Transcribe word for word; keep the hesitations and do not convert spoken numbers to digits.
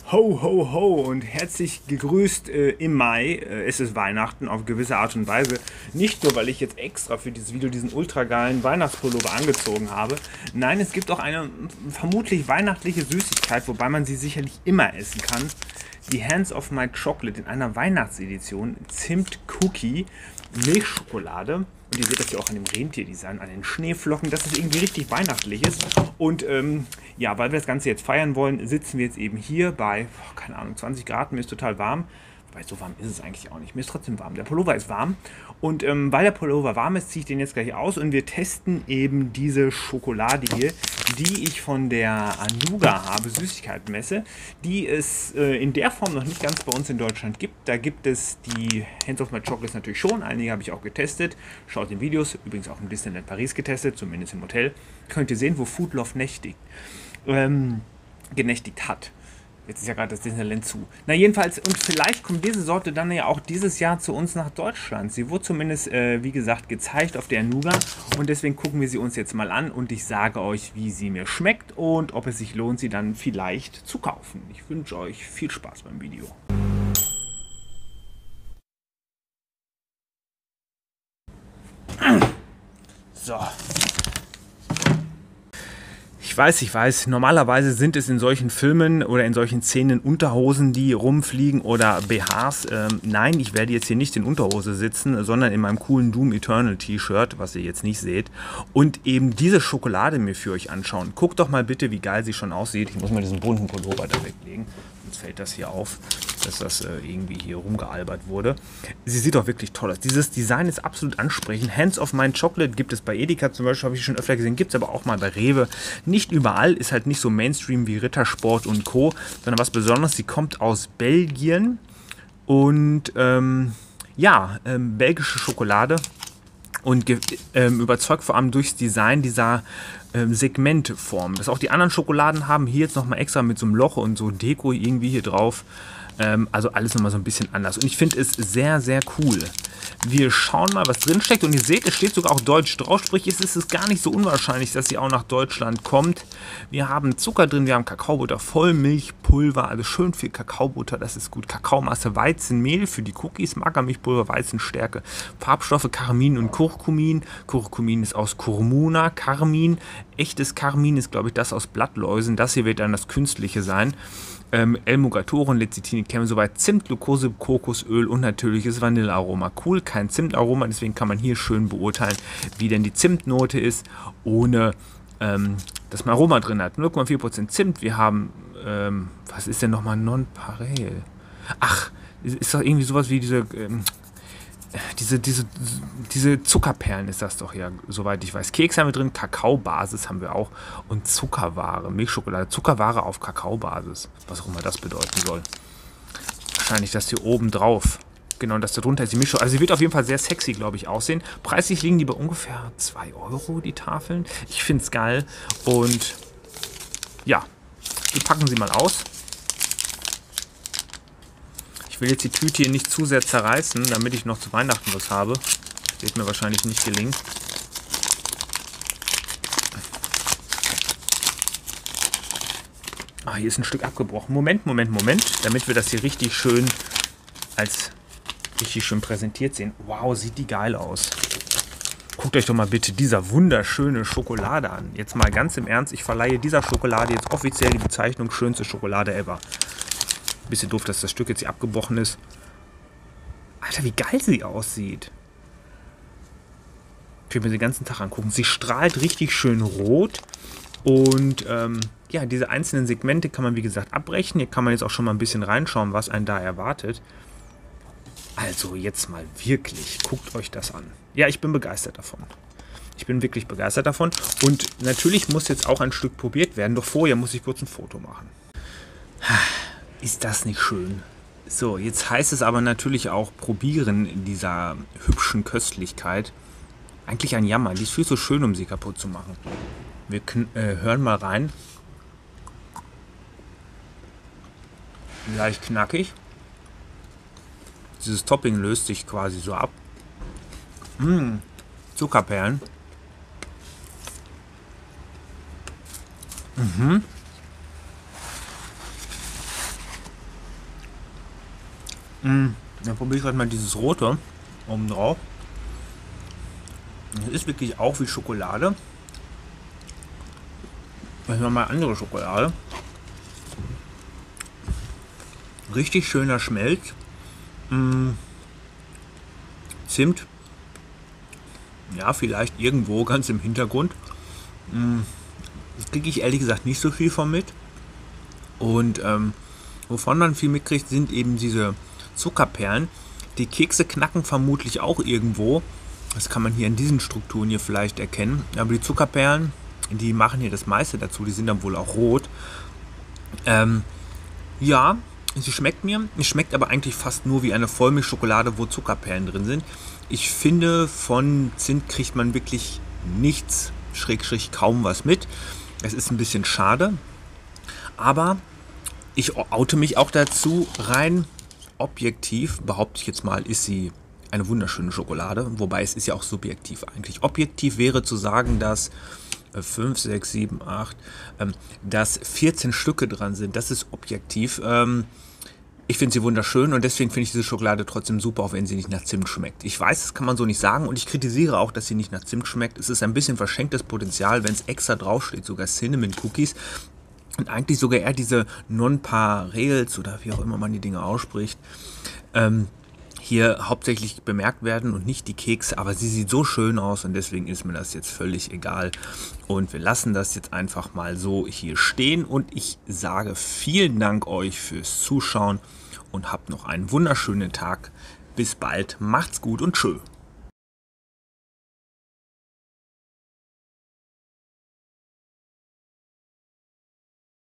Ho, ho, ho und herzlich gegrüßt äh, im Mai. Äh, es ist Weihnachten auf gewisse Art und Weise. Nicht nur, weil ich jetzt extra für dieses Video diesen ultra geilen Weihnachtspullover angezogen habe. Nein, es gibt auch eine vermutlich weihnachtliche Süßigkeit, wobei man sie sicherlich immer essen kann. Die Hands of My Chocolate in einer Weihnachtsedition. Zimt-Cookie, Milchschokolade. Und ihr seht das ja auch an dem Rentierdesign, an den Schneeflocken, dass es irgendwie richtig weihnachtlich ist. Und ähm, ja, weil wir das Ganze jetzt feiern wollen, sitzen wir jetzt eben hier bei, keine Ahnung, zwanzig Grad. Mir ist total warm. Wobei, so warm ist es eigentlich auch nicht. Mir ist trotzdem warm. Der Pullover ist warm. Und ähm, weil der Pullover warm ist, ziehe ich den jetzt gleich aus. Und wir testen eben diese Schokolade hier, die ich von der Anuga habe, Süßigkeitenmesse, die es äh, in der Form noch nicht ganz bei uns in Deutschland gibt. Da gibt es die Hands of My Chocolates natürlich schon. Einige habe ich auch getestet. Schaut in Videos. Übrigens auch im Disneyland Paris getestet, zumindest im Hotel. Könnt ihr sehen, wo Food Love nächtigt. Ähm, genächtigt hat. Jetzt ist ja gerade das Disneyland zu. Na jedenfalls, und vielleicht kommt diese Sorte dann ja auch dieses Jahr zu uns nach Deutschland. Sie wurde zumindest, äh, wie gesagt, gezeigt auf der Anuga. Und deswegen gucken wir sie uns jetzt mal an. Und ich sage euch, wie sie mir schmeckt und ob es sich lohnt, sie dann vielleicht zu kaufen. Ich wünsche euch viel Spaß beim Video. So. Ich weiß, ich weiß, normalerweise sind es in solchen Filmen oder in solchen Szenen Unterhosen, die rumfliegen oder B Hs. Ähm, nein, ich werde jetzt hier nicht in Unterhose sitzen, sondern in meinem coolen Doom Eternal T-Shirt, was ihr jetzt nicht seht. Und eben diese Schokolade mir für euch anschauen. Guckt doch mal bitte, wie geil sie schon aussieht. Ich muss mal diesen bunten Pullover da weglegen. Sonst fällt das hier auf, dass das äh, irgendwie hier rumgealbert wurde. Sie sieht doch wirklich toll aus. Dieses Design ist absolut ansprechend. Hands of My Chocolate gibt es bei Edeka zum Beispiel, habe ich schon öfter gesehen. Gibt es aber auch mal bei Rewe. Nicht überall, ist halt nicht so Mainstream wie Rittersport und Co., sondern was Besonderes. Sie kommt aus Belgien und ähm, ja, ähm, belgische Schokolade. Und ähm, überzeugt vor allem durchs Design dieser ähm, Segmentform. Das auch die anderen Schokoladen haben. Hier jetzt nochmal extra mit so einem Loch und so Deko irgendwie hier drauf. Ähm, also alles nochmal so ein bisschen anders. Und ich finde es sehr, sehr cool. Wir schauen mal, was drin steckt. Und ihr seht, es steht sogar auch Deutsch drauf. Sprich, es ist gar nicht so unwahrscheinlich, dass sie auch nach Deutschland kommt. Wir haben Zucker drin, wir haben Kakaobutter, Vollmilchpulver, also schön viel Kakaobutter, das ist gut. Kakaomasse, Weizenmehl für die Cookies, Magermilchpulver, Weizenstärke, Farbstoffe, Karmin und Kurkumin. Kurkumin ist aus Kurmuna, Karmin. Echtes Karmin ist, glaube ich, das aus Blattläusen. Das hier wird dann das künstliche sein. Ähm, Emulgatoren, Lecithin, Kämme, soweit Zimt, Glucose, Kokosöl und natürliches Vanillearoma. Cool, kein Zimtaroma, deswegen kann man hier schön beurteilen, wie denn die Zimtnote ist, ohne ähm, dass man Aroma drin hat. null Komma vier Prozent Zimt, wir haben, ähm, was ist denn nochmal Nonpareil? Ach, ist doch irgendwie sowas wie diese, ähm, diese, diese, diese Zuckerperlen ist das doch ja, soweit ich weiß. Keks haben wir drin, Kakaobasis haben wir auch und Zuckerware, Milchschokolade, Zuckerware auf Kakaobasis, was auch immer das bedeuten soll. Wahrscheinlich das hier oben drauf. Genau, das da drunter ist die Mischung. Also sie wird auf jeden Fall sehr sexy, glaube ich, aussehen. Preislich liegen die bei ungefähr zwei Euro, die Tafeln. Ich finde es geil und ja, wir packen sie mal aus. Ich will jetzt die Tüte hier nicht zu sehr zerreißen, damit ich noch zu Weihnachten was habe. Das wird mir wahrscheinlich nicht gelingen. Ah, hier ist ein Stück abgebrochen. Moment, Moment, Moment. Damit wir das hier richtig schön als richtig schön präsentiert sehen. Wow, sieht die geil aus. Guckt euch doch mal bitte dieser wunderschöne Schokolade an. Jetzt mal ganz im Ernst, ich verleihe dieser Schokolade jetzt offiziell die Bezeichnung schönste Schokolade ever. Bisschen doof, dass das Stück jetzt hier abgebrochen ist. Alter, wie geil sie aussieht. Ich will mir den ganzen Tag angucken. Sie strahlt richtig schön rot. Und ähm, ja, diese einzelnen Segmente kann man wie gesagt abbrechen. Hier kann man jetzt auch schon mal ein bisschen reinschauen, was einen da erwartet. Also jetzt mal wirklich, guckt euch das an. Ja, ich bin begeistert davon. Ich bin wirklich begeistert davon. Und natürlich muss jetzt auch ein Stück probiert werden. Doch vorher muss ich kurz ein Foto machen. Ist das nicht schön? So, jetzt heißt es aber natürlich auch probieren dieser hübschen Köstlichkeit. Eigentlich ein Jammer. Die ist viel zu schön, um sie kaputt zu machen. Wir äh, hören mal rein. Leicht knackig. Dieses Topping löst sich quasi so ab. Mmh, Zuckerperlen. Mhm. Mm, dann probiere ich gerade mal dieses rote oben drauf. Das ist wirklich auch wie Schokolade. Das ist nochmal andere Schokolade. Richtig schöner Schmelz. Mm, Zimt. Ja, vielleicht irgendwo ganz im Hintergrund. Mm, das kriege ich ehrlich gesagt nicht so viel von mit. Und ähm, wovon man viel mitkriegt, sind eben diese Zuckerperlen. Die Kekse knacken vermutlich auch irgendwo. Das kann man hier in diesen Strukturen hier vielleicht erkennen. Aber die Zuckerperlen, die machen hier das meiste dazu. Die sind dann wohl auch rot. Ähm, ja, sie schmeckt mir. Es schmeckt aber eigentlich fast nur wie eine Vollmilchschokolade, wo Zuckerperlen drin sind. Ich finde, von Zimt kriegt man wirklich nichts, schräg, schräg kaum was mit. Es ist ein bisschen schade. Aber ich oute mich auch dazu, rein objektiv, behaupte ich jetzt mal, ist sie eine wunderschöne Schokolade. Wobei es ist ja auch subjektiv eigentlich. Objektiv wäre zu sagen, dass fünf, sechs, sieben, acht, ähm, dass vierzehn Stücke dran sind. Das ist objektiv. Ähm, ich finde sie wunderschön und deswegen finde ich diese Schokolade trotzdem super, auch wenn sie nicht nach Zimt schmeckt. Ich weiß, das kann man so nicht sagen und ich kritisiere auch, dass sie nicht nach Zimt schmeckt. Es ist ein bisschen verschenktes Potenzial, wenn es extra draufsteht, sogar Cinnamon Cookies. Und eigentlich sogar eher diese Nonpareils oder wie auch immer man die Dinge ausspricht, ähm, hier hauptsächlich bemerkt werden und nicht die Kekse, aber sie sieht so schön aus und deswegen ist mir das jetzt völlig egal. Und wir lassen das jetzt einfach mal so hier stehen und ich sage vielen Dank euch fürs Zuschauen und habt noch einen wunderschönen Tag. Bis bald, macht's gut und tschö.